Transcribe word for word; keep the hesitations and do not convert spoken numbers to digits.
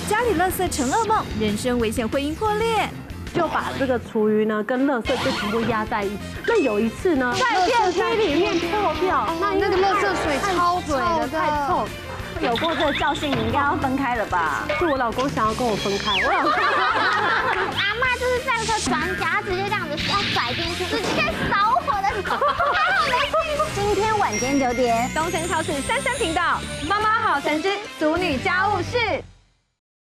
家里垃圾成噩梦，人生危险，婚姻破裂。 就把这个厨余呢跟垃圾就全部压在一起。那有一次呢，在电梯里面破掉，那那个垃圾水超水的太臭。 有过这个教训，你应该要分开了吧？ 是我老公想要跟我分开，我老公。 阿嬤就是战车专家，直接这样子要甩进去，直接扫火的。 今天晚间九点， 东森超市三三频道，妈妈好神之俗女家务事。